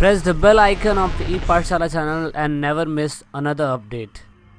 Press the bell icon of the Epaathshaala channel and never miss another update.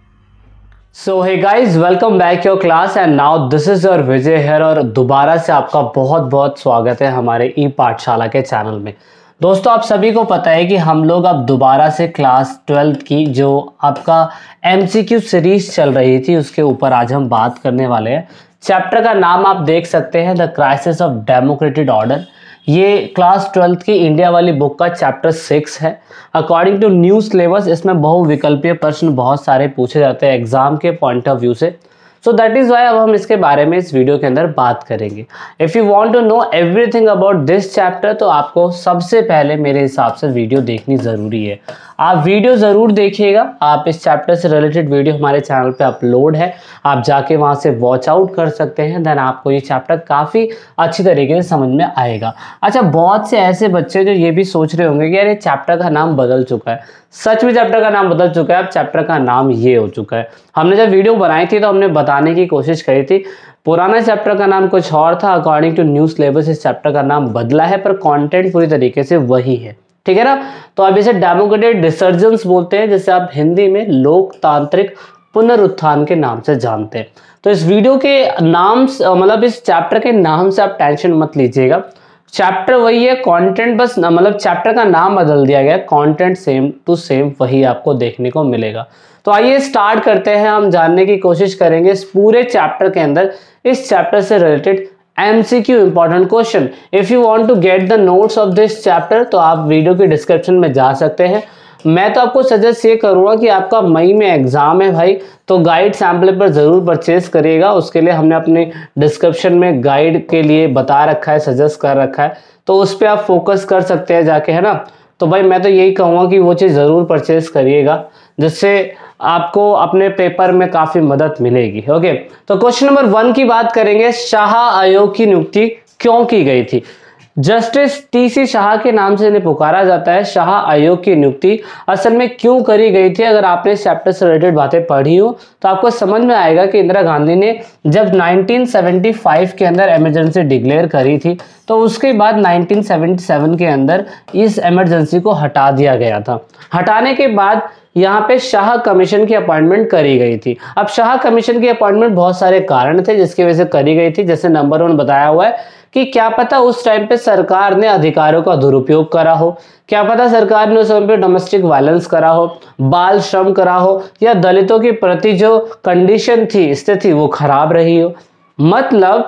So hey guys, welcome back your class and now this is your Vijay here और दोबारा से आपका बहुत बहुत स्वागत है हमारे ई पाठशाला के चैनल में। दोस्तों आप सभी को पता है कि हम लोग अब दोबारा से क्लास 12th की जो आपका MCQ सीरीज चल रही थी उसके ऊपर आज हम बात करने वाले हैं। चैप्टर का नाम आप देख सकते हैं the crisis of democratic order. ये क्लास 12th की इंडिया वाली बुक का चैप्टर 6 है। अकॉर्डिंग टू न्यू सिलेबस इसमें बहुविकल्पीय प्रश्न बहुत सारे पूछे जाते हैं एग्जाम के पॉइंट ऑफ व्यू से। सो दैट इज़ वाई अब हम इसके बारे में इस वीडियो के अंदर बात करेंगे। If you want to know everything about this chapter तो आपको सबसे पहले मेरे हिसाब से वीडियो देखनी ज़रूरी है। आप वीडियो ज़रूर देखिएगा। आप इस चैप्टर से रिलेटेड वीडियो हमारे चैनल पे अपलोड है, आप जाके वहाँ से वॉच आउट कर सकते हैं। देन आपको ये चैप्टर काफ़ी अच्छी तरीके से समझ में आएगा। अच्छा, बहुत से ऐसे बच्चे जो ये भी सोच रहे होंगे कि यार ये चैप्टर का नाम बदल चुका है। सच में चैप्टर का नाम बदल चुका है। अब चैप्टर का नाम ये हो चुका है। हमने जब वीडियो बनाई थी तो हमने बताने की कोशिश करी थी पुराना चैप्टर का नाम कुछ और था। अकॉर्डिंग टू न्यू सिलेबस इस चैप्टर का नाम बदला है पर कंटेंट पूरी तरीके से वही है। ठीक है ना। तो अब इसे डेमोक्रेटिक रिसर्जेंस बोलते हैं, जिसे आप हिंदी में लोकतांत्रिक पुनरुत्थान के नाम से जानते हैं। तो इस वीडियो के नाम मतलब इस चैप्टर के नाम से आप टेंशन मत लीजिएगा। चैप्टर वही है, कंटेंट बस मतलब चैप्टर का नाम बदल दिया गया, कंटेंट सेम टू सेम वही आपको देखने को मिलेगा। तो आइए स्टार्ट करते हैं। हम जानने की कोशिश करेंगे इस पूरे चैप्टर के अंदर इस चैप्टर से related MCQ important question. If you want to get the notes of this chapter तो आप वीडियो के डिस्क्रिप्शन में जा सकते हैं। मैं तो आपको सजेस्ट ये करूँगा कि आपका मई में एग्जाम है भाई, तो गाइड सैम्पल पर ज़रूर परचेज करिएगा। उसके लिए हमने अपने डिस्क्रिप्शन में गाइड के लिए बता रखा है, सजेस्ट कर रखा है, तो उस पर आप फोकस कर सकते हैं जाके, है ना। तो भाई मैं तो यही कहूँगा कि वो चीज़ ज़रूर परचेज करिएगा, जिससे आपको अपने पेपर में काफ़ी मदद मिलेगी। ओके, तो क्वेश्चन नंबर 1 की बात करेंगे। शाह आयोग की नियुक्ति क्यों की गई थी? जस्टिस TC शाह के नाम से इन्हें पुकारा जाता है। शाह आयोग की नियुक्ति असल में क्यों करी गई थी? अगर आपने इस चैप्टर से रिलेटेड बातें पढ़ी हो तो आपको समझ में आएगा कि इंदिरा गांधी ने जब 1975 के अंदर इमरजेंसी डिक्लेयर करी थी तो उसके बाद 1977 के अंदर इस इमरजेंसी को हटा दिया गया था। हटाने के बाद यहाँ पे शाह कमीशन की अपॉइंटमेंट करी गई थी। अब शाह कमीशन की अपॉइंटमेंट बहुत सारे कारण थे जिसकी वजह से करी गई थी। जैसे नंबर 1 बताया हुआ है कि क्या पता उस टाइम पे सरकार ने अधिकारों का दुरुपयोग करा हो, क्या पता सरकार ने उस समय पे डोमेस्टिक वायलेंस करा हो, बाल श्रम करा हो, या दलितों के प्रति जो कंडीशन थी, स्थिति वो खराब रही हो। मतलब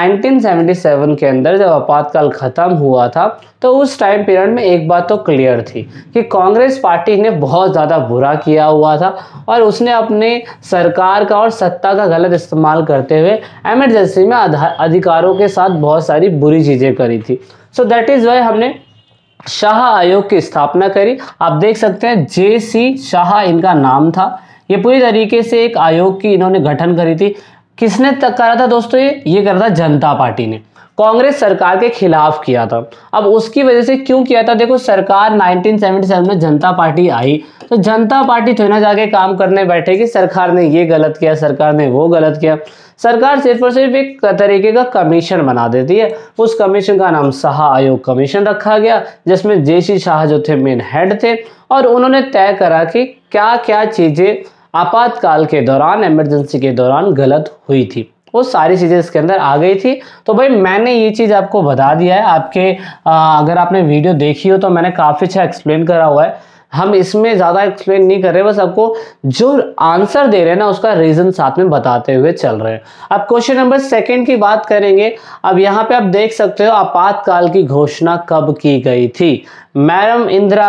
1977 के अंदर जब आपातकाल खत्म हुआ था तो उस टाइम पीरियड में एक बात तो क्लियर थी कि कांग्रेस पार्टी ने बहुत ज़्यादा बुरा किया हुआ था और उसने अपने सरकार का और सत्ता का गलत इस्तेमाल करते हुए इमरजेंसी में अधिकारों के साथ बहुत सारी बुरी चीज़ें करी थी। सो दैट इज़ वाई हमने शाह आयोग की स्थापना करी। आप देख सकते हैं JC शाह इनका नाम था। ये पूरी तरीके से एक आयोग की इन्होंने गठन करी थी। किसने तक करा था दोस्तों? ये करा था जनता पार्टी ने। कांग्रेस सरकार के खिलाफ किया था। अब उसकी वजह से क्यों किया था? देखो, सरकार 1977 में जनता पार्टी आई तो जनता पार्टी थोड़ी ना जाके काम करने बैठे कि सरकार ने ये गलत किया, सरकार ने वो गलत किया। सरकार सिर्फ और सिर्फ एक तरीके का कमीशन बना देती है। उस कमीशन का नाम शाह आयोग कमीशन रखा गया, जिसमें JC शाह जो थे मेन हेड थे और उन्होंने तय करा कि क्या क्या चीज़ें आपातकाल के दौरान, इमरजेंसी के दौरान गलत हुई थी, वो सारी चीज़ें इसके अंदर आ गई थी। तो भाई मैंने ये चीज़ आपको बता दिया है। आपके अगर आपने वीडियो देखी हो तो मैंने काफ़ी अच्छा एक्सप्लेन करा हुआ है। हम इसमें ज़्यादा एक्सप्लेन नहीं कर रहे, बस आपको जो आंसर दे रहे हैं ना उसका रीज़न साथ में बताते हुए चल रहे हैं। अब क्वेश्चन नंबर 2 की बात करेंगे। अब यहाँ पे आप देख सकते हो आपातकाल की घोषणा कब की गई थी? मैडम इंदिरा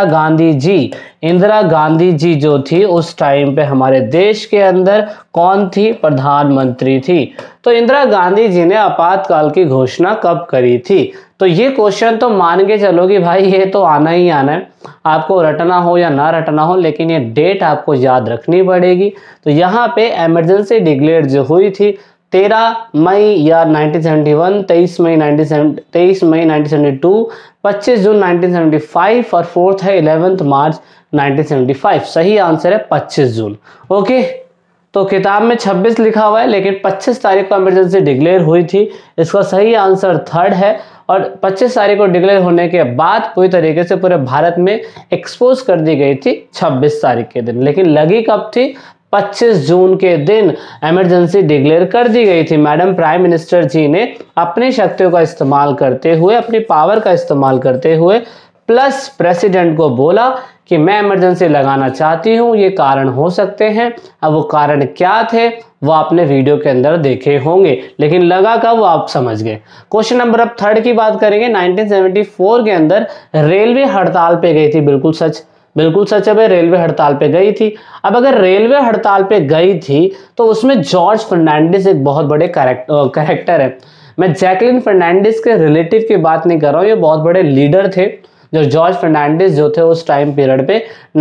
गांधी जी जो थी उस टाइम पे हमारे देश के अंदर कौन थी? प्रधानमंत्री थी। तो इंदिरा गांधी जी ने आपातकाल की घोषणा कब करी थी? तो ये क्वेश्चन तो मान के चलो कि भाई ये तो आना ही आना है, आपको रटना हो या ना रटना हो, लेकिन ये डेट आपको याद रखनी पड़ेगी। तो यहाँ पे इमरजेंसी डिक्लेयर जो हुई थी 13 मई या 1971, 23 मई 1972, 25 जून 1975 और 4th है 11 मार्च 1975। सही आंसर है 25 जून। ओके, तो किताब में 26 लिखा हुआ है, लेकिन 25 तारीख को इमरजेंसी डिक्लेयर हुई थी। इसका सही आंसर थर्ड है। और 25 तारीख को डिक्लेयर होने के बाद पूरी तरीके से पूरे भारत में एक्सपोज कर दी गई थी 26 तारीख के दिन, लेकिन लगी कब थी? 25 जून के दिन इमरजेंसी डिक्लेयर कर दी गई थी। मैडम प्राइम मिनिस्टर जी ने अपनी शक्तियों का इस्तेमाल करते हुए, अपनी पावर का इस्तेमाल करते हुए प्लस प्रेसिडेंट को बोला कि मैं इमरजेंसी लगाना चाहती हूँ, ये कारण हो सकते हैं। अब वो कारण क्या थे वो आपने वीडियो के अंदर देखे होंगे, लेकिन लगा कब वो आप समझ गए। क्वेश्चन नंबर अब थर्ड की बात करेंगे। 1974 के अंदर रेलवे हड़ताल पे गई थी। बिल्कुल सच, बिल्कुल सच है भाई, रेलवे हड़ताल पे गई थी। अब अगर रेलवे हड़ताल पे गई थी तो उसमें जॉर्ज फर्नांडिस एक बहुत बड़े कैरेक्टर है। मैं जैकलिन फर्नांडिस के रिलेटिव की बात नहीं कर रहा हूँ, ये बहुत बड़े लीडर थे जो जॉर्ज फर्नांडिस जो थे उस टाइम पीरियड पे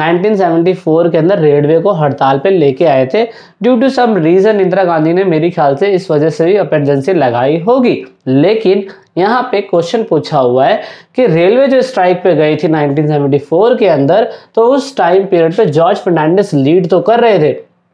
1974 के अंदर रेलवे को हड़ताल पे लेके आए थे। Due to some reason Indira Gandhi ने मेरी ख्याल से इस वजह से भी इमरजेंसी लगाई होगी। लेकिन यहाँ पे क्वेश्चन पूछा हुआ है कि रेलवे जो स्ट्राइक पे गई थी 1974 के अंदर, तो उस टाइम पीरियड पे जॉर्ज फर्नांडिस लीड तो कर रहे थे,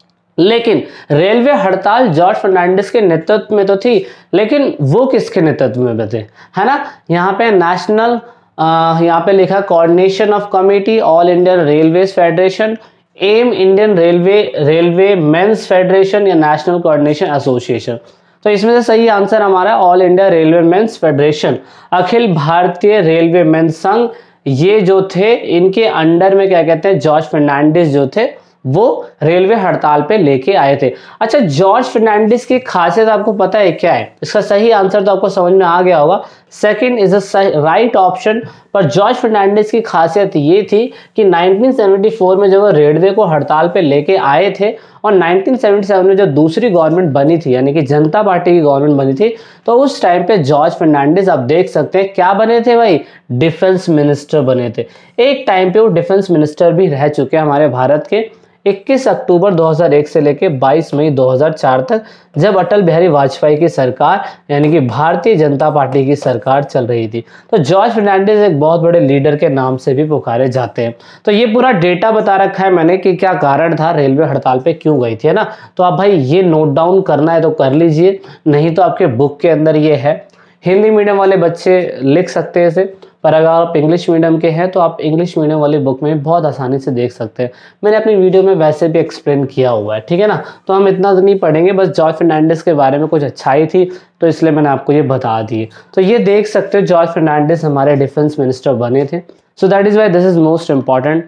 लेकिन रेलवे हड़ताल जॉर्ज फर्नांडिस के नेतृत्व में तो थी, लेकिन वो किसके नेतृत्व में थे, है ना। यहाँ पे नेशनल, यहाँ पे लिखा coordination of committee all Indian railways federation, M Indian railway men's federation या नेशनल कोऑर्डिनेशन एसोसिएशन। तो इसमें से सही आंसर हमारा all India railway men's federation, अखिल भारतीय रेलवे मेंस संघ। ये जो थे इनके अंडर में क्या कहते हैं, जॉर्ज फर्नांडिस जो थे वो रेलवे हड़ताल पे लेके आए थे। अच्छा, जॉर्ज फर्नांडिस की खासियत आपको पता है क्या है? इसका सही आंसर तो आपको समझ में आ गया होगा, second is the right option. पर जॉर्ज फर्नांडिस की खासियत ये थी कि 1974 में जब वो रेलवे को हड़ताल पे लेके आए थे और 1977 में जब दूसरी गवर्नमेंट बनी थी, यानी कि जनता पार्टी की गवर्नमेंट बनी थी, तो उस टाइम पे जॉर्ज फर्नांडिस आप देख सकते हैं क्या बने थे भाई, डिफेंस मिनिस्टर बने थे। एक टाइम पे वो डिफेंस मिनिस्टर भी रह चुके हैं हमारे भारत के। 21 अक्टूबर 2001 से लेकर 22 मई 2004 तक, जब अटल बिहारी वाजपेयी की सरकार यानी कि भारतीय जनता पार्टी की सरकार चल रही थी। तो जॉर्ज फर्नांडिस एक बहुत बड़े लीडर के नाम से भी पुकारे जाते हैं। तो ये पूरा डेटा बता रखा है मैंने कि क्या कारण था, रेलवे हड़ताल पे क्यों गई थी, है ना। तो आप भाई ये नोट डाउन करना है तो कर लीजिए, नहीं तो आपके बुक के अंदर ये है। हिंदी मीडियम वाले बच्चे लिख सकते हैं इसे, पर अगर आप इंग्लिश मीडियम के हैं तो आप इंग्लिश मीडियम वाली बुक में बहुत आसानी से देख सकते हैं। मैंने अपनी वीडियो में वैसे भी एक्सप्लेन किया हुआ है, ठीक है ना। तो हम इतना तो नहीं पढ़ेंगे, बस जॉर्ज फर्नांडिस के बारे में कुछ अच्छाई थी तो इसलिए मैंने आपको ये बता दी। तो ये देख सकते हो जॉर्ज फर्नांडिस हमारे डिफेंस मिनिस्टर बने थे। So that is why this is most important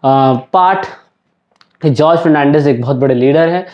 part कि जॉर्ज फर्नांडिस एक बहुत बड़े लीडर है।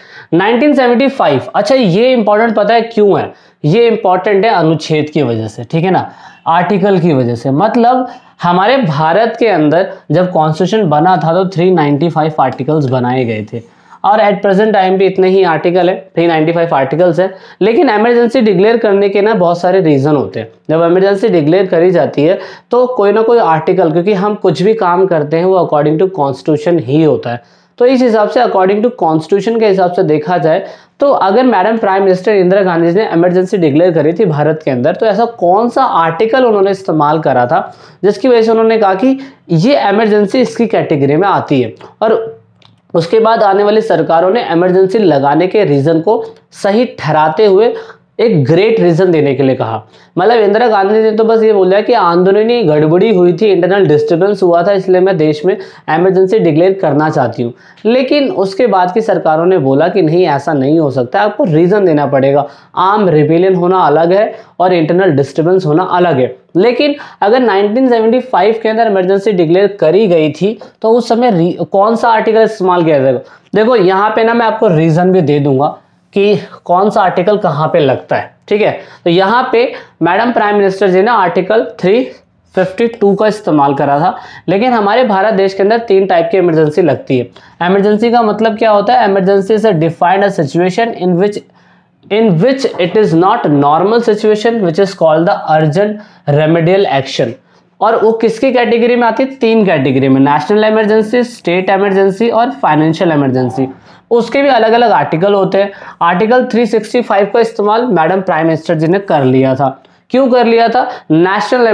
1975, अच्छा ये इंपॉर्टेंट पता है क्यों है? ये इंपॉर्टेंट है अनुच्छेद की वजह से, ठीक है ना, आर्टिकल की वजह से। मतलब हमारे भारत के अंदर जब कॉन्स्टिट्यूशन बना था तो 395 आर्टिकल्स बनाए गए थे, और एट प्रेजेंट टाइम भी इतने ही आर्टिकल है, 395 आर्टिकल्स है। लेकिन इमरजेंसी डिक्लेयर करने के ना बहुत सारे रीज़न होते हैं। जब इमरजेंसी डिक्लेयर करी जाती है तो कोई ना कोई आर्टिकल, क्योंकि हम कुछ भी काम करते हैं वो अकॉर्डिंग टू कॉन्स्टिट्यूशन ही होता है, तो इस हिसाब से अकॉर्डिंग टू कॉन्स्टिट्यूशन के हिसाब से देखा जाए तो अगर madam prime minister Indira Gandhi ने इमरजेंसी डिक्लेयर करी थी भारत के अंदर, तो ऐसा कौन सा आर्टिकल उन्होंने इस्तेमाल करा था जिसकी वजह से उन्होंने कहा कि ये इमरजेंसी इसकी कैटेगरी में आती है। और उसके बाद आने वाली सरकारों ने इमरजेंसी लगाने के रीज़न को सही ठहराते हुए एक ग्रेट रीज़न देने के लिए कहा। मतलब इंदिरा गांधी ने तो बस ये बोला कि आंदोलनी गड़बड़ी हुई थी, इंटरनल डिस्टर्बेंस हुआ था, इसलिए मैं देश में इमरजेंसी डिक्लेयर करना चाहती हूँ। लेकिन उसके बाद की सरकारों ने बोला कि नहीं, ऐसा नहीं हो सकता, आपको रीज़न देना पड़ेगा। आर्म रिबेलियन होना अलग है और इंटरनल डिस्टर्बेंस होना अलग है। लेकिन अगर 1975 के अंदर इमरजेंसी डिक्लेयर करी गई थी तो उस समय कौन सा आर्टिकल इस्तेमाल किया जाएगा? देखो यहाँ पे ना मैं आपको रीज़न भी दे दूंगा कि कौन सा आर्टिकल कहाँ पे लगता है, ठीक है। तो यहाँ पे मैडम प्राइम मिनिस्टर जी ने आर्टिकल 352 का इस्तेमाल करा था। लेकिन हमारे भारत देश के अंदर 3 टाइप की इमरजेंसी लगती है। इमरजेंसी का मतलब क्या होता है? Emergency is defined a situation in which it is not normal situation which is called the urgent remedial action। और वो किसकी कैटेगरी में आती है? 3 कैटेगरी में, नेशनल इमरजेंसी, स्टेट इमरजेंसी और फाइनेंशियल इमरजेंसी। उसके भी अलग अलग आर्टिकल होते हैं। आर्टिकल 365 का इस्तेमाल मैडम प्राइम मिनिस्टर जी ने कर लिया था। क्यों कर लिया था? नेशनल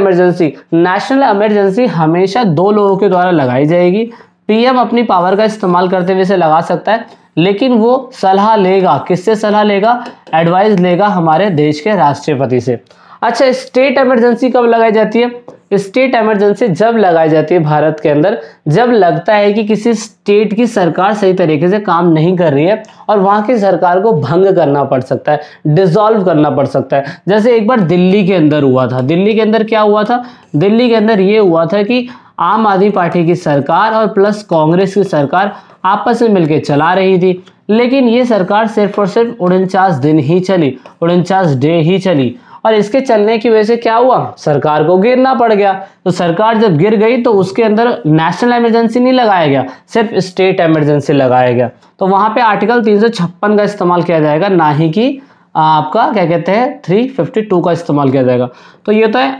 इमरजेंसी हमेशा 2 लोगों के द्वारा लगाई जाएगी। पीएम अपनी पावर का इस्तेमाल करते हुए इसे लगा सकता है, लेकिन वो सलाह लेगा, किससे सलाह लेगा? एडवाइस लेगा हमारे देश के राष्ट्रपति से। अच्छा, स्टेट इमरजेंसी कब लगाई जाती है? स्टेट इमरजेंसी जब लगाई जाती है भारत के अंदर जब लगता है कि किसी स्टेट की सरकार सही तरीके से काम नहीं कर रही है और वहां की सरकार को भंग करना पड़ सकता है, डिसॉल्व करना पड़ सकता है। जैसे एक बार दिल्ली के अंदर हुआ था। दिल्ली के अंदर क्या हुआ था? दिल्ली के अंदर ये हुआ था कि आम आदमी पार्टी की सरकार और प्लस कांग्रेस की सरकार आपस में मिलकर चला रही थी, लेकिन ये सरकार सिर्फ और सिर्फ 49 दिन ही चली, 49 डे ही चली, और इसके चलने की वजह से क्या हुआ? सरकार को गिरना पड़ गया। तो सरकार जब गिर गई तो उसके अंदर नेशनल इमरजेंसी नहीं लगाया गया, सिर्फ स्टेट इमरजेंसी लगाया गया। तो वहां पे आर्टिकल 356 का इस्तेमाल किया जाएगा, ना ही कि आपका क्या कहते हैं 352 का इस्तेमाल किया जाएगा। तो ये तो है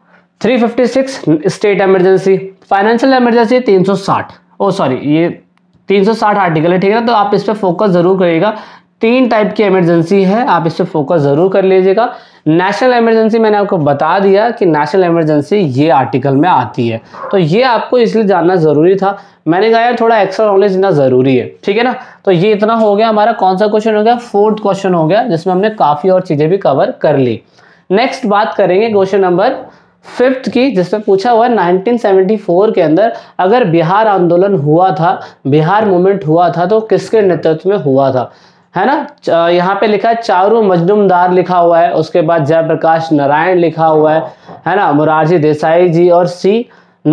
356 state emergency. Financial emergency 360, oh sorry ये 360 आर्टिकल है, ठीक है ना। तो आप इस पर फोकस जरूर करिएगा। 3 टाइप की इमरजेंसी है, आप इस पर फोकस जरूर कर लीजिएगा। नेशनल इमरजेंसी मैंने आपको बता दिया कि नेशनल इमरजेंसी ये आर्टिकल में आती है, तो ये आपको इसलिए जानना जरूरी था। मैंने कहा यार थोड़ा एक्स्ट्रा नॉलेज देना जरूरी है, ठीक है ना। तो ये इतना हो गया हमारा। कौन सा क्वेश्चन हो गया? 4th क्वेश्चन हो गया, जिसमें हमने काफी और चीजें भी कवर कर ली। नेक्स्ट बात करेंगे क्वेश्चन नंबर 5th की, जिसमें पूछा हुआ है 1974 के अंदर अगर बिहार आंदोलन हुआ था, बिहार मूवमेंट हुआ था, तो किसके नेतृत्व में हुआ था, है ना। यहाँ पे लिखा है चारू मजनुमदार लिखा हुआ है, उसके बाद जयप्रकाश नारायण लिखा हुआ है ना, मुरारजी देसाई जी और सी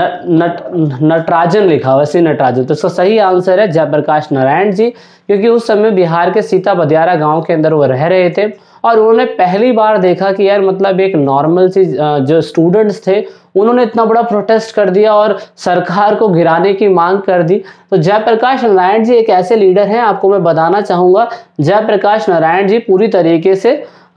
नटराजन लिखा हुआ है, सी नटराजन। तो इसका सही आंसर है जयप्रकाश नारायण जी, क्योंकि उस समय बिहार के सीता बदियारा गांव के अंदर वो रह रहे थे और उन्होंने पहली बार देखा कि यार मतलब एक नॉर्मल सी जो स्टूडेंट्स थे उन्होंने इतना बड़ा प्रोटेस्ट कर दिया और सरकार को गिराने की मांग कर दी। तो जयप्रकाश नारायण जी एक ऐसे लीडर हैं, आपको मैं बताना चाहूँगा जयप्रकाश नारायण जी पूरी तरीके से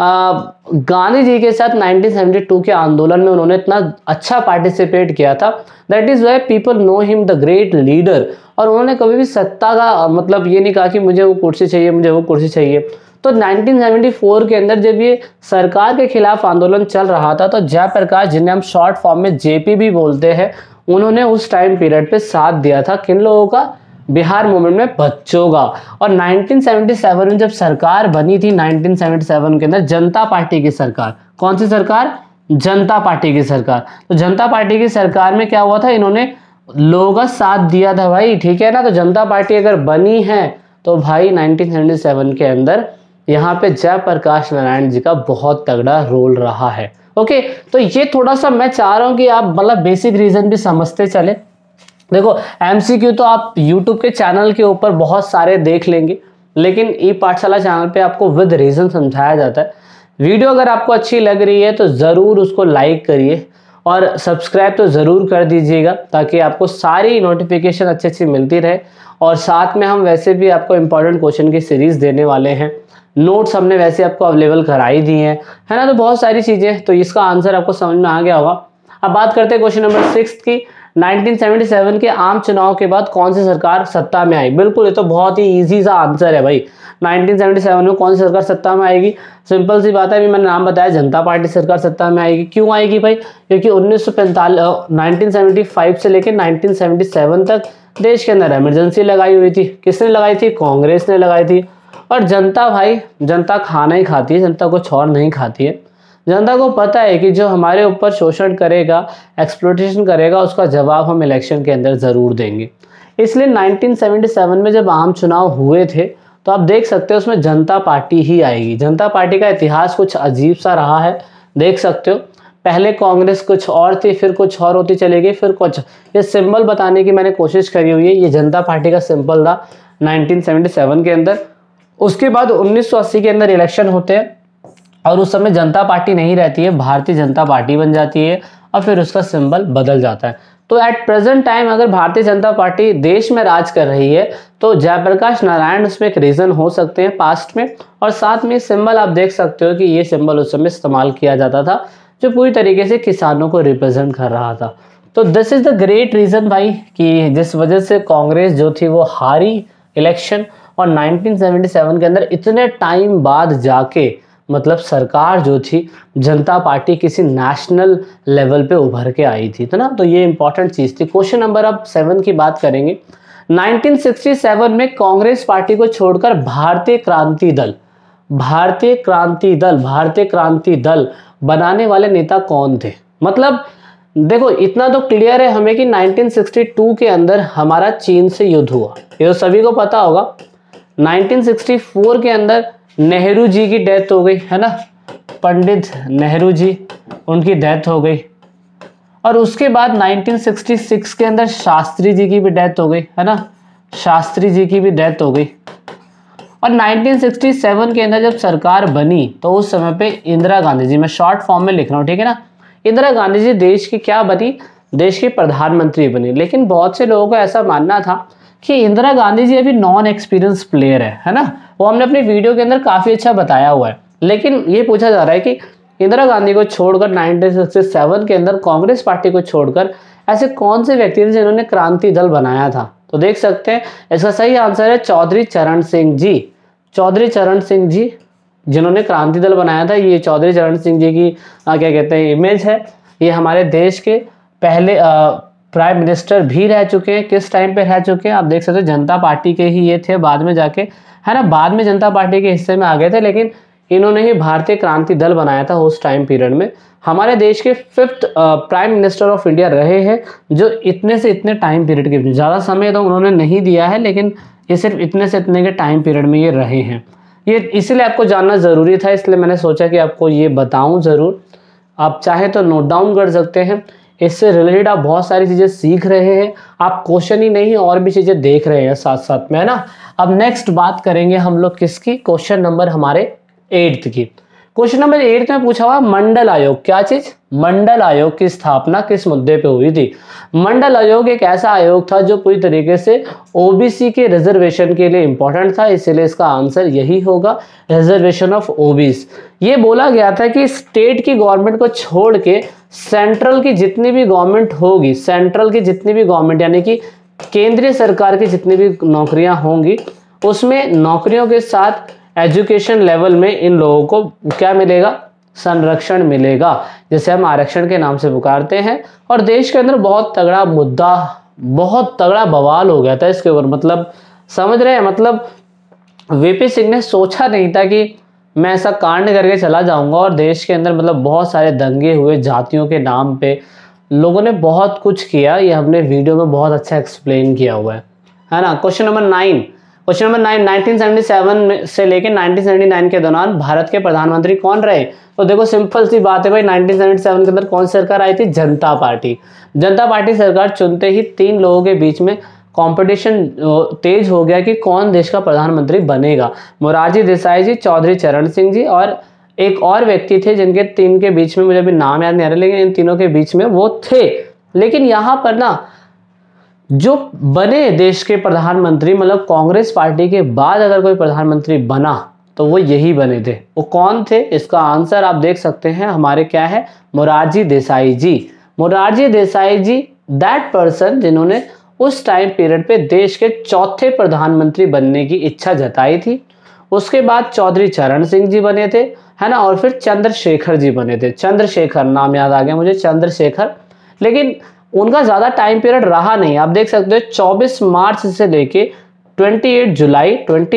गांधी जी के साथ 1972 के आंदोलन में उन्होंने इतना अच्छा पार्टिसिपेट किया था, that is why people know him the great leader. और उन्होंने कभी भी सत्ता का मतलब ये नहीं कहा कि मुझे वो कुर्सी चाहिए, मुझे वो कुर्सी चाहिए। तो 1974 के अंदर जब ये सरकार के खिलाफ आंदोलन चल रहा था तो जयप्रकाश, जिन्हें हम शॉर्ट फॉर्म में जेपी भी बोलते हैं, उन्होंने उस टाइम पीरियड पे साथ दिया था किन लोगों का? बिहार मूवमेंट में बच्चों का। और 1977 में जब सरकार बनी थी, 1977 के अंदर जनता पार्टी की सरकार, कौन सी सरकार? जनता पार्टी की सरकार। तो जनता पार्टी की सरकार में क्या हुआ था? इन्होंने लोगों का साथ दिया था भाई, ठीक है ना। तो जनता पार्टी अगर बनी है तो भाई 1977 के अंदर यहाँ पे जयप्रकाश नारायण जी का बहुत तगड़ा रोल रहा है। ओके, तो ये थोड़ा सा मैं चाह रहा हूँ कि आप मतलब बेसिक रीजन भी समझते चले। देखो MCQ तो आप YouTube के चैनल के ऊपर बहुत सारे देख लेंगे, लेकिन ई पाठशाला चैनल पे आपको विद रीजन समझाया जाता है। वीडियो अगर आपको अच्छी लग रही है तो ज़रूर उसको लाइक करिए और सब्सक्राइब तो ज़रूर कर दीजिएगा, ताकि आपको सारी नोटिफिकेशन अच्छी अच्छी मिलती रहे। और साथ में हम वैसे भी आपको इंपॉर्टेंट क्वेश्चन की सीरीज़ देने वाले हैं, नोट्स हमने वैसे आपको अवेलेबल कराई दी हैं, है ना। तो बहुत सारी चीज़ें, तो इसका आंसर आपको समझ में आ गया होगा। अब बात करते हैं क्वेश्चन नंबर 6 की। 1977 के आम चुनाव के बाद कौन सी सरकार सत्ता में आई? बिल्कुल, ये तो बहुत ही इजी सा आंसर है भाई। 1977 में कौन सी सरकार सत्ता में आएगी? सिंपल सी बात है, अभी मैंने नाम बताया, जनता पार्टी सरकार सत्ता में आएगी। क्यों आएगी भाई? क्योंकि 1975 से लेकर 1977 तक देश के अंदर इमरजेंसी लगाई हुई थी। किसने लगाई थी? कांग्रेस ने लगाई थी। और जनता भाई, जनता खाना ही खाती है, जनता कुछ और नहीं खाती है। जनता को पता है कि जो हमारे ऊपर शोषण करेगा, एक्सप्लॉयटेशन करेगा, उसका जवाब हम इलेक्शन के अंदर ज़रूर देंगे। इसलिए 1977 में जब आम चुनाव हुए थे तो आप देख सकते हो उसमें जनता पार्टी ही आएगी। जनता पार्टी का इतिहास कुछ अजीब सा रहा है, देख सकते हो। पहले कांग्रेस कुछ और थी, फिर कुछ और होती चली गई, फिर कुछ। ये सिंबल बताने की मैंने कोशिश करी हुई है, ये जनता पार्टी का सिंबल था 1977 के अंदर। उसके बाद 1980 के अंदर इलेक्शन होते हैं और उस समय जनता पार्टी नहीं रहती है, भारतीय जनता पार्टी बन जाती है और फिर उसका सिंबल बदल जाता है। तो एट प्रेजेंट टाइम अगर भारतीय जनता पार्टी देश में राज कर रही है तो जयप्रकाश नारायण उसमें एक रीज़न हो सकते हैं पास्ट में। और साथ में सिंबल आप देख सकते हो कि ये सिंबल उस समय इस्तेमाल किया जाता था, जो पूरी तरीके से किसानों को रिप्रेजेंट कर रहा था। तो this is the great reason भाई, कि जिस वजह से कांग्रेस जो थी वो हारी इलेक्शन और 1977 के अंदर इतने टाइम बाद जाके मतलब सरकार जो थी जनता पार्टी किसी नेशनल लेवल पे उभर के आई थी, तो ना। तो ये इंपॉर्टेंट चीज़ थी। क्वेश्चन नंबर अब 7 की बात करेंगे। 1967 में कांग्रेस पार्टी को छोड़कर भारतीय क्रांति दल बनाने वाले नेता कौन थे? मतलब देखो इतना तो क्लियर है हमें कि 1962 के अंदर हमारा चीन से युद्ध हुआ, ये तो सभी को पता होगा। 1964 के अंदर नेहरू जी की डेथ हो गई, है ना, पंडित नेहरू जी, उनकी डेथ हो गई। और उसके बाद 1966 के अंदर शास्त्री जी की भी डेथ हो गई, है ना, शास्त्री जी की भी डेथ हो गई। और 1967 के अंदर जब सरकार बनी तो उस समय पे इंदिरा गांधी जी, मैं शॉर्ट फॉर्म में लिख रहा हूँ, ठीक है ना, इंदिरा गांधी जी देश की क्या बनी? देश की प्रधानमंत्री बनी। लेकिन बहुत से लोगों को ऐसा मानना था कि इंदिरा गांधी जी अभी नॉन एक्सपीरियंस प्लेयर है ना, वो हमने अपनी वीडियो के अंदर काफी अच्छा बताया हुआ है। लेकिन ये पूछा जा रहा है कि इंदिरा गांधी को छोड़कर 1967 के अंदर कांग्रेस पार्टी को छोड़कर ऐसे कौन से व्यक्ति थे जिन्होंने क्रांति दल बनाया था? तो देख सकते हैं इसका सही आंसर है चौधरी चरण सिंह जी। चौधरी चरण सिंह जी जिन्होंने क्रांति दल बनाया था। ये चौधरी चरण सिंह जी की क्या कहते हैं इमेज है। ये हमारे देश के पहले प्राइम मिनिस्टर भी रह चुके हैं। किस टाइम पे रह चुके हैं आप देख सकते हो, जनता पार्टी के ही ये थे, बाद में जाके, है ना, बाद में जनता पार्टी के हिस्से में आ गए थे, लेकिन इन्होंने ही भारतीय क्रांति दल बनाया था उस टाइम पीरियड में। हमारे देश के 5th prime minister of India रहे हैं जो इतने से इतने टाइम पीरियड के, ज़्यादा समय तो उन्होंने नहीं दिया है, लेकिन ये सिर्फ इतने से इतने के टाइम पीरियड में ये रहे हैं। ये इसीलिए आपको जानना ज़रूरी था, इसलिए मैंने सोचा कि आपको ये बताऊं ज़रूर। आप चाहे तो नोट डाउन कर सकते हैं, इससे रिलेटेड आप बहुत सारी चीज़ें सीख रहे हैं, आप क्वेश्चन ही नहीं और भी चीज़ें देख रहे हैं साथ साथ में, है ना। अब नेक्स्ट बात करेंगे हम लोग किसकी? क्वेश्चन नंबर हमारे 8th की। क्वेश्चन नंबर 8 में पूछा हुआ मंडल आयोग, क्या चीज? मंडल आयोग की स्थापना किस मुद्दे पे हुई थी? मंडल आयोग एक ऐसा आयोग था जो पूरी तरीके से ओबीसी के रिजर्वेशन के लिए इंपॉर्टेंट था, इसलिए इसका आंसर यही होगा, रिजर्वेशन ऑफ ओबीसी। ये बोला गया था कि स्टेट की गवर्नमेंट को छोड़ के सेंट्रल की जितनी भी गवर्नमेंट होगी, सेंट्रल की जितनी भी गवर्नमेंट यानी कि केंद्रीय सरकार की जितनी भी नौकरियां होंगी, उसमें नौकरियों के साथ एजुकेशन लेवल में इन लोगों को क्या मिलेगा? संरक्षण मिलेगा, जिसे हम आरक्षण के नाम से पुकारते हैं। और देश के अंदर बहुत तगड़ा मुद्दा, बहुत तगड़ा बवाल हो गया था इसके ऊपर। मतलब समझ रहे हैं, मतलब वीपी सिंह ने सोचा नहीं था कि मैं ऐसा कांड करके चला जाऊंगा, और देश के अंदर मतलब बहुत सारे दंगे हुए जातियों के नाम पे, लोगों ने बहुत कुछ किया। ये हमने वीडियो में बहुत अच्छा एक्सप्लेन किया हुआ है ना। क्वेश्चन नंबर 9, 1977 से लेकर 1979 के दौरान भारत के प्रधानमंत्री कौन रहे? तो देखो सिंपल सी बात है भाई, 1977 के अंदर कौन सी सरकार आई थी? जनता पार्टी। जनता पार्टी सरकार चुनते ही 3 लोगों के बीच में कंपटीशन तेज हो गया कि कौन देश का प्रधानमंत्री बनेगा। मोरारजी देसाई जी, चौधरी चरण सिंह जी और एक और व्यक्ति थे जिनके 3 के बीच में मुझे अभी नाम याद नहीं आ रहा, लेकिन इन तीनों के बीच में वो थे। लेकिन यहाँ पर ना जो बने देश के प्रधानमंत्री, मतलब कांग्रेस पार्टी के बाद अगर कोई प्रधानमंत्री बना तो वो यही बने थे। वो कौन थे? इसका आंसर आप देख सकते हैं हमारे क्या है? मोरारजी देसाई जी। मोरारजी देसाई जी दैट पर्सन जिन्होंने उस टाइम पीरियड पे देश के 4थे प्रधानमंत्री बनने की इच्छा जताई थी। उसके बाद चौधरी चरण सिंह जी बने थे, है ना, और फिर चंद्रशेखर जी बने थे। चंद्रशेखर नाम याद आ गया मुझे, चंद्रशेखर। लेकिन उनका ज़्यादा टाइम पीरियड रहा नहीं। आप देख सकते हो 24 मार्च से लेके 28 जुलाई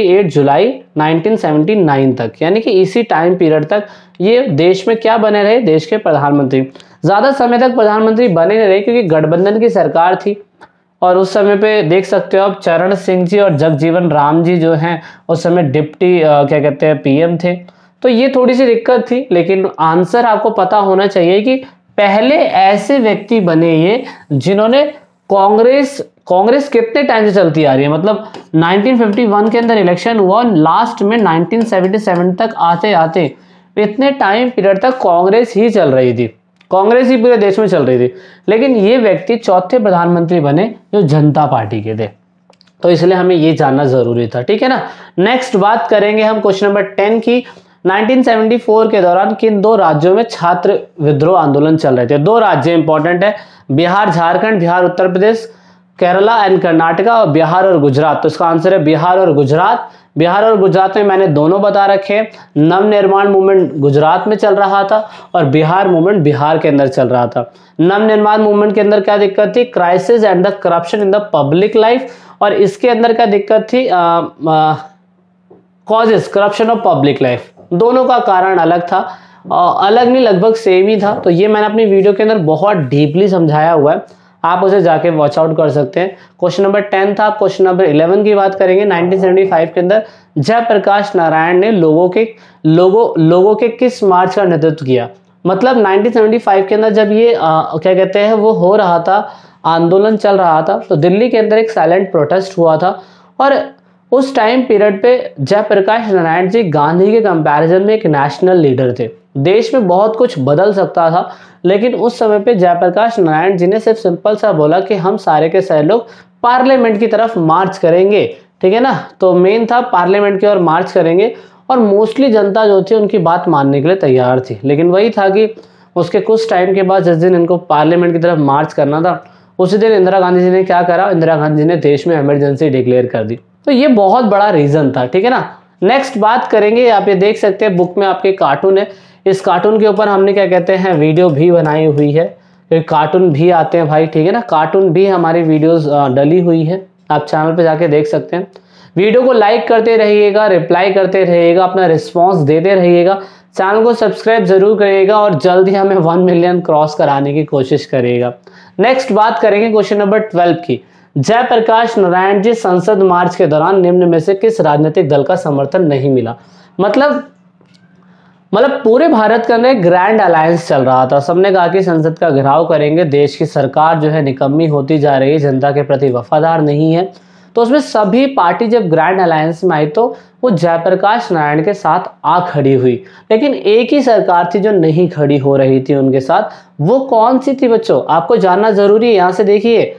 1979 तक, यानी कि इसी टाइम पीरियड तक ये देश में क्या बने रहे? देश के प्रधानमंत्री। ज़्यादा समय तक प्रधानमंत्री बने नहीं रहे क्योंकि गठबंधन की सरकार थी, और उस समय पे देख सकते हो आप चरण सिंह जी और जगजीवन राम जी जो हैं उस समय डिप्टी क्या कहते हैं पीएम थे। तो ये थोड़ी सी दिक्कत थी। लेकिन आंसर आपको पता होना चाहिए कि पहले ऐसे व्यक्ति बने ये जिन्होंने कांग्रेस कितने टाइम से चलती आ रही है, मतलब 1951 के अंदर इलेक्शन हुआ, लास्ट में 1977 तक आते आते इतने टाइम पीरियड तक कांग्रेस ही चल रही थी, कांग्रेस ही पूरे देश में चल रही थी। लेकिन ये व्यक्ति 4थे प्रधानमंत्री बने जो जनता पार्टी के थे। तो इसलिए हमें ये जानना जरूरी था, ठीक है ना। नेक्स्ट बात करेंगे हम क्वेश्चन नंबर 10 की। 1974 के दौरान किन 2 राज्यों में छात्र विद्रोह आंदोलन चल रहे थे? 2 राज्य इंपॉर्टेंट है, बिहार झारखंड, बिहार उत्तर प्रदेश, केरला एंड कर्नाटका, और बिहार और गुजरात। तो इसका आंसर है बिहार और गुजरात। बिहार और गुजरात में मैंने दोनों बता रखे हैं। नवनिर्माण मूवमेंट गुजरात में चल रहा था और बिहार मूवमेंट बिहार के अंदर चल रहा था। नवनिर्माण मूवमेंट के अंदर क्या दिक्कत थी? Crisis and the corruption in the public life, और इसके अंदर क्या दिक्कत थी? Causes corruption of public life. दोनों का कारण अलग था, अलग नहीं लगभग सेम ही था। तो ये मैंने अपनी वीडियो के अंदर बहुत डीपली समझाया हुआ है, आप उसे जाके वॉच आउट कर सकते हैं। क्वेश्चन नंबर 10 था। क्वेश्चन नंबर 11 की बात करेंगे। 1975 के अंदर जयप्रकाश नारायण ने लोगों के किस मार्च का नेतृत्व किया? मतलब 1975 के अंदर जब ये क्या कहते हैं वो हो रहा था, आंदोलन चल रहा था, तो दिल्ली के अंदर एक साइलेंट प्रोटेस्ट हुआ था। और उस टाइम पीरियड पे जयप्रकाश नारायण जी गांधी के कंपैरिजन में एक नेशनल लीडर थे। देश में बहुत कुछ बदल सकता था, लेकिन उस समय पे जयप्रकाश नारायण जी ने सिर्फ सिंपल सा बोला कि हम सारे के सारे लोग पार्लियामेंट की तरफ मार्च करेंगे, ठीक है ना। तो मेन था पार्लियामेंट की ओर मार्च करेंगे, और मोस्टली जनता जो थी उनकी बात मानने के लिए तैयार थी। लेकिन वही था कि उसके कुछ टाइम के बाद जिस दिन इनको पार्लियामेंट की तरफ मार्च करना था, उसी दिन इंदिरा गांधी जी ने क्या करा? इंदिरा गांधी जी ने देश में इमरजेंसी डिक्लेयर कर दी। तो ये बहुत बड़ा रीजन था, ठीक है ना। नेक्स्ट बात करेंगे, आप ये देख सकते हैं बुक में आपके कार्टून है। इस कार्टून के ऊपर हमने क्या कहते हैं वीडियो भी बनाई हुई है, क्योंकि कार्टून भी आते हैं भाई, ठीक है ना। कार्टून भी हमारी वीडियोस डली हुई है, आप चैनल पे जाके देख सकते हैं। वीडियो को लाइक करते रहिएगा, रिप्लाई करते रहिएगा, अपना रिस्पॉन्स देते रहिएगा, चैनल को सब्सक्राइब जरूर करिएगा, और जल्द ही हमें 1 मिलियन क्रॉस कराने की कोशिश करिएगा। नेक्स्ट बात करेंगे क्वेश्चन नंबर 12 की। जयप्रकाश नारायण जी संसद मार्च के दौरान निम्न में से किस राजनीतिक दल का समर्थन नहीं मिला? मतलब पूरे भारत के अंदर एक ग्रैंड अलायंस चल रहा था। सबने कहा कि संसद का घेराव करेंगे, देश की सरकार जो है निकम्मी होती जा रही है, जनता के प्रति वफादार नहीं है। तो उसमें सभी पार्टी जब ग्रैंड अलायंस में आई तो वो जयप्रकाश नारायण के साथ आ खड़ी हुई। लेकिन एक ही सरकार थी जो नहीं खड़ी हो रही थी उनके साथ। वो कौन सी थी बच्चों? आपको जानना जरूरी है। यहाँ से देखिए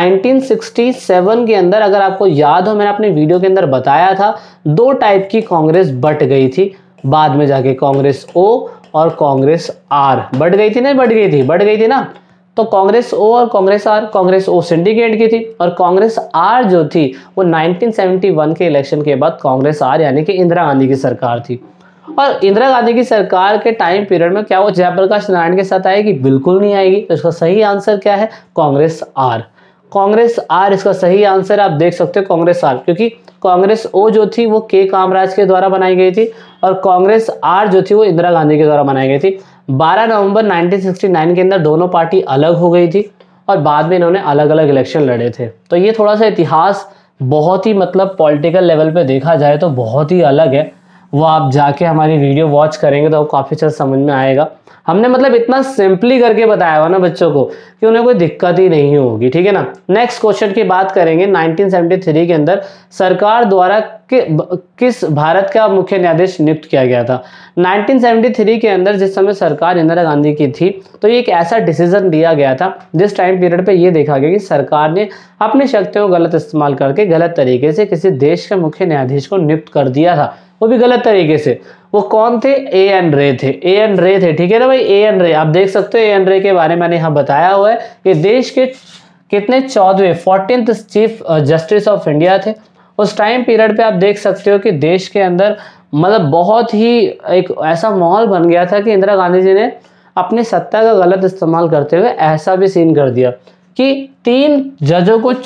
1967 के अंदर, अगर आपको याद हो, मैंने अपनी वीडियो के अंदर बताया था, 2 टाइप की कांग्रेस बट गई थी बाद में जाके, कांग्रेस ओ और कांग्रेस आर। बढ़ गई थी ना। तो कांग्रेस ओ और Congress R, Congress O syndicate की थी, और कांग्रेस आर जो थी वो 1971 के इलेक्शन के बाद कांग्रेस आर यानी कि इंदिरा गांधी की सरकार थी। और इंदिरा गांधी की सरकार के टाइम पीरियड में क्या वो जयप्रकाश नारायण के साथ आएगी? बिल्कुल नहीं आएगी। तो इसका सही आंसर क्या है? कांग्रेस आर। कांग्रेस आर इसका सही आंसर, आप देख सकते हो कांग्रेस आर, क्योंकि कांग्रेस ओ जो थी वो के कामराज के द्वारा बनाई गई थी, और कांग्रेस आर जो थी वो इंदिरा गांधी के द्वारा बनाई गई थी। 12 नवंबर 1969 के अंदर दोनों पार्टी अलग हो गई थी, और बाद में इन्होंने अलग अलग इलेक्शन लड़े थे। तो ये थोड़ा सा इतिहास बहुत ही पॉलिटिकल लेवल पे देखा जाए तो बहुत ही अलग है। वो आप जाके हमारी वीडियो वॉच करेंगे तो आपको काफ़ी अच्छा समझ में आएगा। हमने इतना सिंपली करके बताया हुआ ना बच्चों को कि उन्हें कोई दिक्कत ही नहीं होगी, ठीक है ना। नेक्स्ट क्वेश्चन की बात करेंगे। 1973 के अंदर सरकार द्वारा किस भारत का मुख्य न्यायाधीश नियुक्त किया गया था? 1973 के अंदर जिस समय सरकार इंदिरा गांधी की थी, तो ये एक ऐसा डिसीजन लिया गया था जिस टाइम पीरियड पे ये देखा गया कि सरकार ने अपनी शक्तियों को गलत इस्तेमाल करके गलत तरीके से किसी देश के मुख्य न्यायाधीश को नियुक्त कर दिया था, वो भी गलत तरीके से। वो कौन थे? एएन रे थे, ठीक है ना भाई। एएन रे आप देख सकते हो, एएन रे के बारे में मैंने यहाँ बताया हुआ है कि देश के कितने 14th chief justice of India थे उस टाइम पीरियड पे। आप देख सकते हो कि देश के अंदर बहुत ही एक ऐसा माहौल बन गया था कि इंदिरा गांधी जी ने अपनी सत्ता का गलत इस्तेमाल करते हुए ऐसा भी सीन कर दिया कि 3 जजों को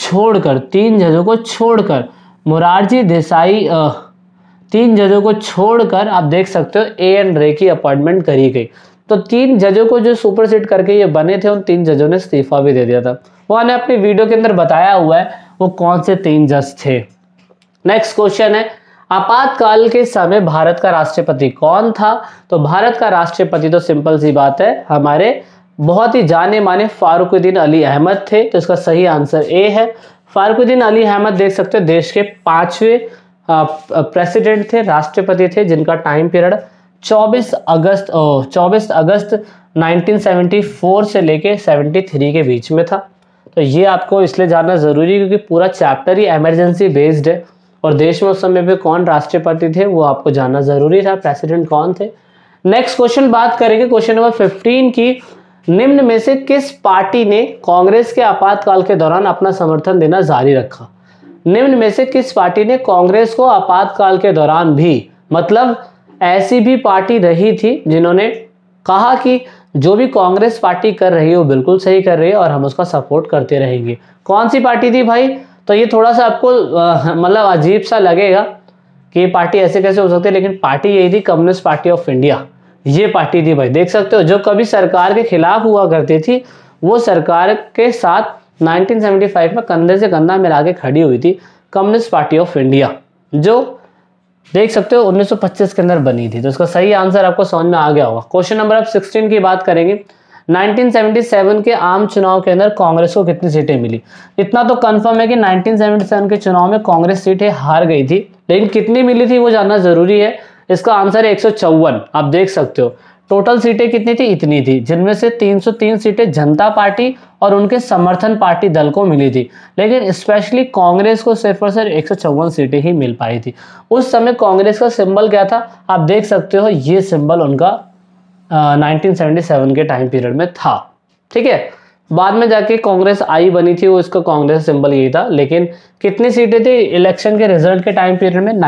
छोड़कर मोरारजी देसाई 3 जजों को छोड़कर आप देख सकते हो एएन रे की अपॉइंटमेंट करी गई। तो 3 जजों को जो सुपरसीड करके ये बने थे, उन 3 जजों ने इस्तीफा भी दे दिया था। वो मैंने अपनी वीडियो के अंदर बताया हुआ है वो कौन से 3 जज थे। नेक्स्ट क्वेश्चन है, आपातकाल के समय भारत का राष्ट्रपति कौन था? तो भारत का राष्ट्रपति तो सिंपल सी बात है, हमारे बहुत ही जाने माने फारुकुद्दीन अली अहमद थे। तो इसका सही आंसर ए है। फारुकुद्दीन अली अहमद देख सकते हो देश के 5वें प्रेसिडेंट थे, राष्ट्रपति थे, जिनका टाइम पीरियड 24 अगस्त 1974 से लेके 73 के बीच में था। तो ये आपको इसलिए जानना जरूरी है क्योंकि पूरा चैप्टर ही इमरजेंसी बेस्ड है, और देश में उस समय पे कौन राष्ट्रपति थे वो आपको जानना जरूरी था, प्रेसिडेंट कौन थे। नेक्स्ट क्वेश्चन बात करेंगे, क्वेश्चन नंबर 15 की। निम्न में से किस पार्टी ने कांग्रेस के आपातकाल के दौरान अपना समर्थन देना जारी रखा? निम्न में से किस पार्टी ने कांग्रेस को आपातकाल के दौरान भी, मतलब ऐसी भी पार्टी रही थी जिन्होंने कहा कि जो भी कांग्रेस पार्टी कर रही है वो बिल्कुल सही कर रही है और हम उसका सपोर्ट करते रहेंगे। कौन सी पार्टी थी भाई? तो ये थोड़ा सा आपको मतलब अजीब सा लगेगा कि ये पार्टी ऐसे कैसे हो सकती है, लेकिन पार्टी यही थी, कम्युनिस्ट पार्टी ऑफ इंडिया। ये पार्टी थी भाई, देख सकते हो, जो कभी सरकार के खिलाफ हुआ करती थी वो सरकार के साथ 1975 में कंधे से कंधा मिला के खड़ी हुई थी, कम्युनिस्ट पार्टी ऑफ इंडिया, जो देख सकते हो 1925 के अंदर बनी थी। तो इसका सही आंसर आपको समझ में आ गया होगा। क्वेश्चन नंबर अब 16 की बात करेंगे। 1977 के आम चुनाव के अंदर कांग्रेस को कितनी सीटें मिली? इतना तो कंफर्म है कि 1977 के चुनाव में कांग्रेस सीटें हार गई थी, लेकिन कितनी मिली थी वो जानना जरूरी है। इसका आंसर है 154। आप देख सकते हो टोटल सीटें कितनी थी? इतनी थी, जिनमें से 303 सीटें जनता पार्टी और उनके समर्थन पार्टी दल को मिली थी, लेकिन स्पेशली कांग्रेस को सिर्फ और सिर्फ 154 सीटें ही मिल पाई थी। उस समय कांग्रेस का सिंबल क्या था? आप देख सकते हो, ये सिंबल उनका 1977 के टाइम पीरियड में था। ठीक है, बाद में जाके कांग्रेस आई बनी थी, वो इसका कांग्रेस सिंबल यही था। लेकिन कितनी सीटें थी इलेक्शन के रिजल्ट के टाइम पीरियड में?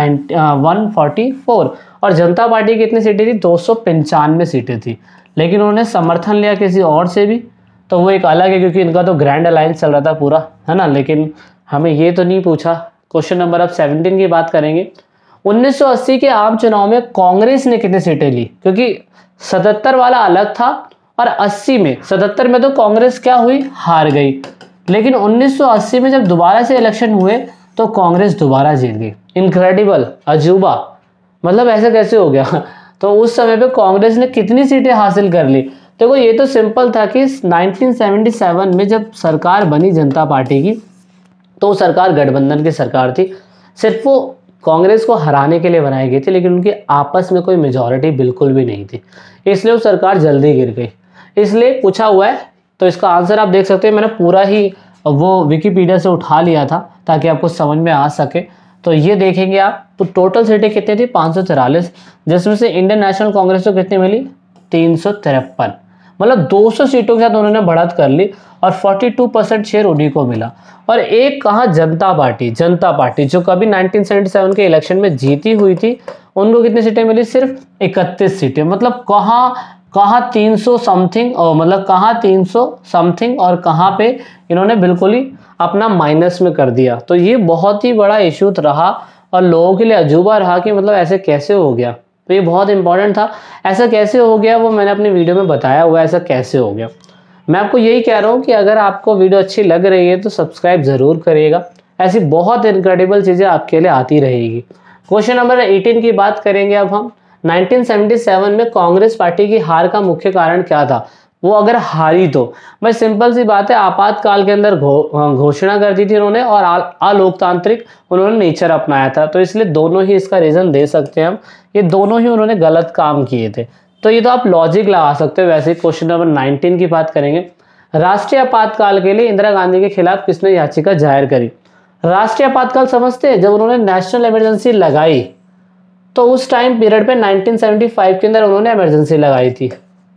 144। और जनता पार्टी की कितनी सीटें थी? 295 सीटें थी, लेकिन उन्होंने समर्थन लिया किसी और से भी, तो वो एक अलग है, क्योंकि इनका तो ग्रैंड अलायंस चल रहा था पूरा, है ना। लेकिन हमें ये तो नहीं पूछा। क्वेश्चन नंबर अब 17 की बात करेंगे। 1980 के आम चुनाव में कांग्रेस ने कितनी सीटें ली? क्योंकि 77 वाला अलग था और 80 में, 77 में तो कांग्रेस क्या हुई? हार गई, लेकिन 1980 में जब दोबारा से इलेक्शन हुए तो कांग्रेस दोबारा जीत गई। इनक्रेडिबल, अजूबा, मतलब ऐसा कैसे हो गया? तो उस समय पे कांग्रेस ने कितनी सीटें हासिल कर ली? देखो ये तो सिंपल था कि 1977 में जब सरकार बनी जनता पार्टी की, तो सरकार गठबंधन की सरकार थी, सिर्फ वो कांग्रेस को हराने के लिए बनाई गई थी, लेकिन उनकी आपस में कोई मेजॉरिटी बिल्कुल भी नहीं थी, इसलिए वो सरकार जल्दी गिर गई, इसलिए पूछा हुआ है। तो इसका आंसर आप देख सकते हैं, मैंने पूरा ही वो विकिपीडिया से उठा लिया था ताकि आपको समझ में आ सके। तो ये देखेंगे आप, तो टोटल सीटें कितनी थी? 543, जिसमें से इंडियन नेशनल कांग्रेस को कितनी मिली? 353, मतलब 200 सीटों के साथ उन्होंने बढ़त कर ली और 42% शेयर उन्हीं को मिला। और एक कहा जनता पार्टी जो कभी 1977 के इलेक्शन में जीती हुई थी, उनको कितनी सीटें मिली? सिर्फ 31 सीटें। मतलब कहाँ 300 समथिंग, और मतलब कहाँ 300 समथिंग और कहाँ पे इन्होंने बिल्कुल ही अपना माइनस में कर दिया। तो ये बहुत ही बड़ा इशू रहा और लोगों के लिए अजूबा रहा कि मतलब ऐसे कैसे हो गया। तो ये बहुत इंपॉर्टेंट था, ऐसा कैसे हो गया वो मैंने अपनी वीडियो में बताया हुआ है, ऐसा कैसे हो गया। मैं आपको यही कह रहा हूँ कि अगर आपको वीडियो अच्छी लग रही है तो सब्सक्राइब ज़रूर करिएगा, ऐसी बहुत इनक्रेडिबल चीज़ें आपके लिए आती रहेगी। क्वेश्चन नंबर 18 की बात करेंगे अब हम। 1977 में कांग्रेस पार्टी की हार का मुख्य कारण क्या था? वो अगर हारी तो भाई सिंपल सी बात है, आपातकाल के अंदर घोषणा कर दी थी उन्होंने और अलोकतांत्रिक उन्होंने नेचर अपनाया था, तो इसलिए दोनों ही इसका रीज़न दे सकते हैं हम, ये दोनों ही उन्होंने गलत काम किए थे। तो ये तो आप लॉजिक लगा सकते हो। वैसे क्वेश्चन नंबर 19 की बात करेंगे। राष्ट्रीय आपातकाल के लिए इंदिरा गांधी के खिलाफ किसने याचिका जाहिर करी? राष्ट्रीय आपातकाल समझते हैं, जब उन्होंने नेशनल इमरजेंसी लगाई तो उस टाइम पीरियड पे 1975 के अंदर उन्होंने इमरजेंसी लगाई थी,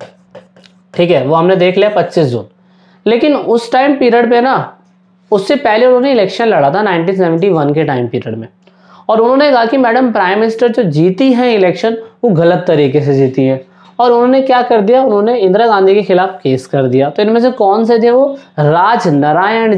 ठीक है, वो हमने देख लिया 25 जून। लेकिन उस टाइम पीरियड पे ना, उससे पहले उन्होंने इलेक्शन लड़ा था 1971 के टाइम पीरियड में, और उन्होंने कहा कि मैडम प्राइम मिनिस्टर जो जीती हैं इलेक्शन वो गलत तरीके से जीती है, और उन्होंने क्या कर दिया, उन्होंने इंदिरा गांधी के खिलाफ केस कर दिया। तो इनमें से कौन से थे वो? राजनारायण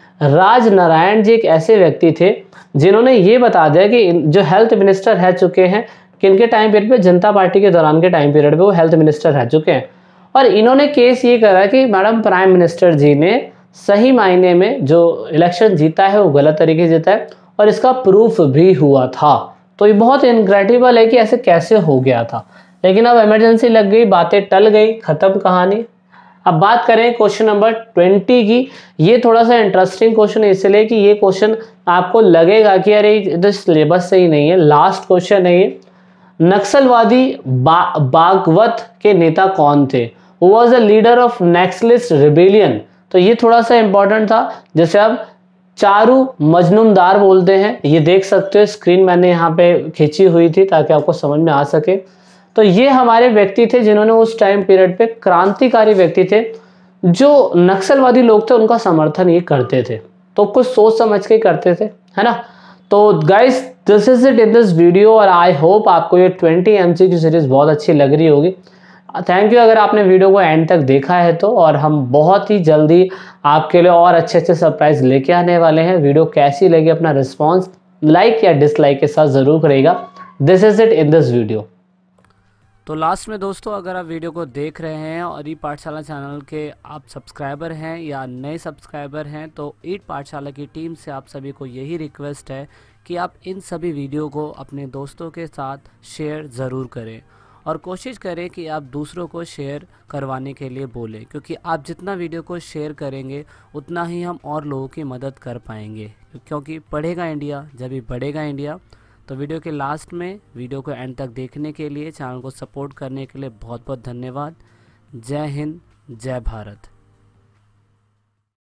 जी एक ऐसे व्यक्ति थे जिन्होंने ये बता दिया कि जो हेल्थ मिनिस्टर रह चुके हैं किनके टाइम पीरियड पे, जनता पार्टी के दौरान के टाइम पीरियड पे वो हेल्थ मिनिस्टर रह चुके हैं, और इन्होंने केस ये करा कि मैडम प्राइम मिनिस्टर जी ने सही मायने में जो इलेक्शन जीता है वो गलत तरीके से जीता है, और इसका प्रूफ भी हुआ था। तो ये बहुत इनक्रेडिबल है कि ऐसे कैसे हो गया था। लेकिन अब इमरजेंसी लग गई, बातें टल गई, खत्म कहानी। अब बात करें क्वेश्चन नंबर 20 की। ये थोड़ा सा इंटरेस्टिंग क्वेश्चन है इसलिए कि ये क्वेश्चन आपको लगेगा कि अरे तो सिलेबस सही नहीं है, लास्ट क्वेश्चन है ये। नक्सलवादी बागवत के नेता कौन थे? Was the leader of naxalist rebellion. तो ये थोड़ा सा इंपॉर्टेंट था, जैसे आप चारू मजनूमदार बोलते हैं, ये देख सकते हो, स्क्रीन मैंने यहाँ पे खींची हुई थी ताकि आपको समझ में आ सके। तो ये हमारे व्यक्ति थे जिन्होंने उस टाइम पीरियड पे, क्रांतिकारी व्यक्ति थे, जो नक्सलवादी लोग थे उनका समर्थन ये करते थे, तो कुछ सोच समझ के करते थे। है ना। तो guys this is it in this video, और आई होप आपको ये 20 MCQ सीरीज बहुत अच्छी लग रही होगी। थैंक यू अगर आपने वीडियो को एंड तक देखा है तो, और हम बहुत ही जल्दी आपके लिए और अच्छे अच्छे सरप्राइज लेके आने वाले हैं। वीडियो कैसी लगी अपना रिस्पॉन्स लाइक या डिसलाइक के साथ ज़रूर करेगा। This is it in this video. तो लास्ट में दोस्तों, अगर आप वीडियो को देख रहे हैं और ई पाठशाला चैनल के आप सब्सक्राइबर हैं या नए सब्सक्राइबर हैं, तो ई पाठशाला की टीम से आप सभी को यही रिक्वेस्ट है कि आप इन सभी वीडियो को अपने दोस्तों के साथ शेयर ज़रूर करें, और कोशिश करें कि आप दूसरों को शेयर करवाने के लिए बोलें, क्योंकि आप जितना वीडियो को शेयर करेंगे उतना ही हम और लोगों की मदद कर पाएंगे, क्योंकि पढ़ेगा इंडिया जब भी बढ़ेगा इंडिया। तो वीडियो के लास्ट में वीडियो को एंड तक देखने के लिए, चैनल को सपोर्ट करने के लिए बहुत बहुत धन्यवाद। जय हिंद, जय भारत।